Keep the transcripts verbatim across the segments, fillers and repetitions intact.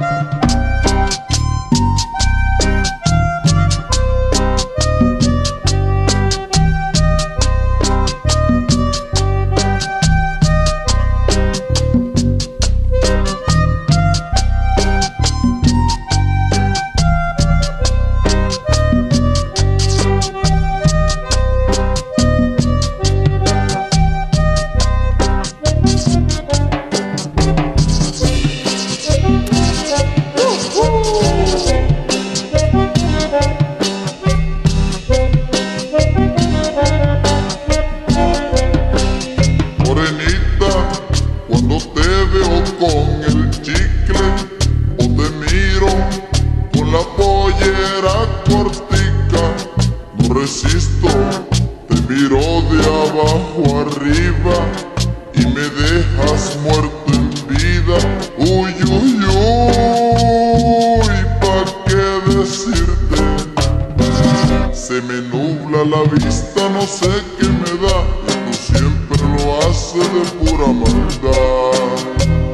Con el chicle o te miro con la pollera cortica, no resisto, te miro de abajo arriba y me dejas muerto en vida. Uy, uy, uy, ¿pa' qué decirte? Se me nubla la vista, no sé qué me da, y tú siempre lo haces de pura maldad.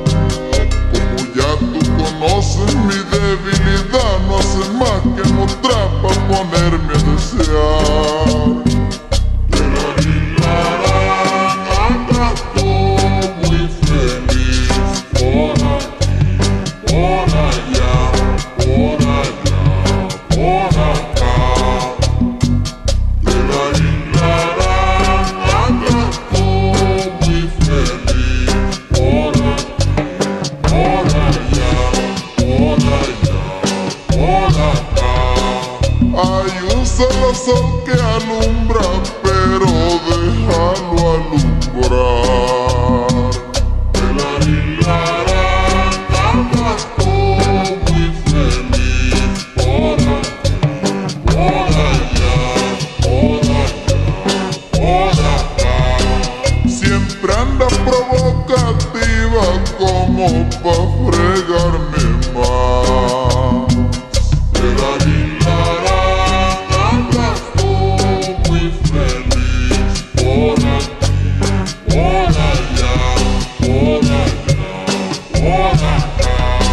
Conoces mi debilidad, no haces más que mostrar pa' ponerme a desear. De la Lilarán andas tú muy feliz, por aquí, por allá, por allá, por acá. De la Lilarán andas tú muy feliz, por aquí, por allá. Hay un solo sol que alumbra, pero déjalo alumbrar. De la Lilarán andas tú muy feliz, por aquí, por allá, por allá, por acá. Siempre anda provocativa como pa' fregarme más. De la Lilarán andas tú muy feliz, por aquí, por allá, por allá, por acá.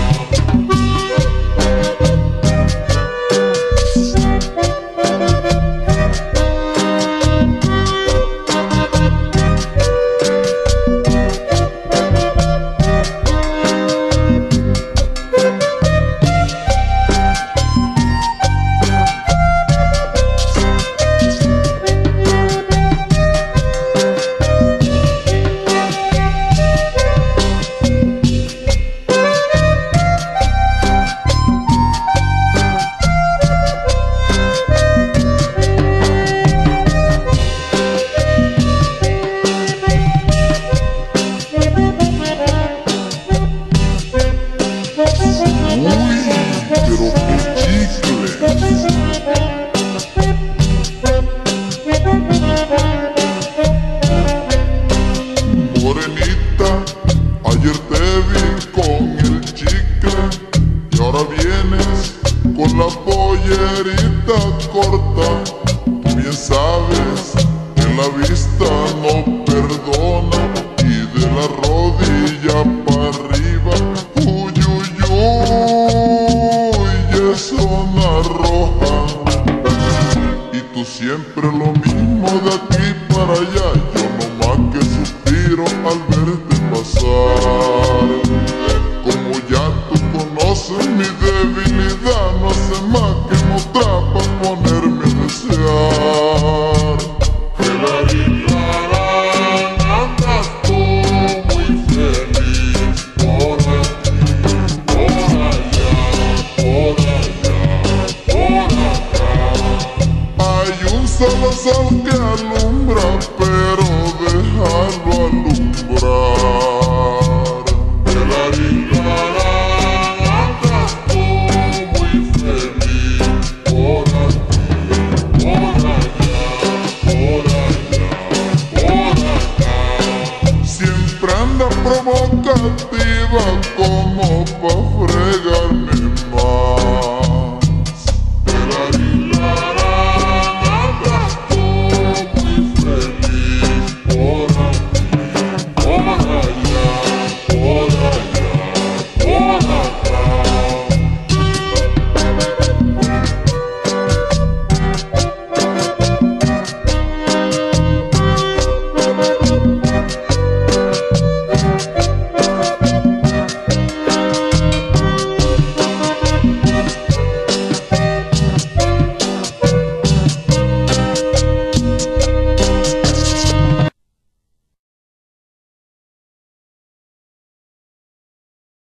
Morenita, ayer te vi con el chicle y ahora vienes con la pollerita corta. Tú bien sabes que la vista no perdona y de la rodilla para arriba, uy, uy, uy, es zona roja. Y tú siempre lo mismo de aquí para allá, yo no más que suspiro al verte pasar. Como ya tú conoces mi debilidad, no hace más que mostrar pa' ponerme a desear. De la Lilarán andas tú muy feliz, por aquí, por allá, por allá, por acá. Hay un solo sol que alumbra, pero déjalo alumbrar. De la Lilarán andas tú muy feliz, por aquí, por allá, por allá, por acá. Siempre anda provocativa como pa' fregar.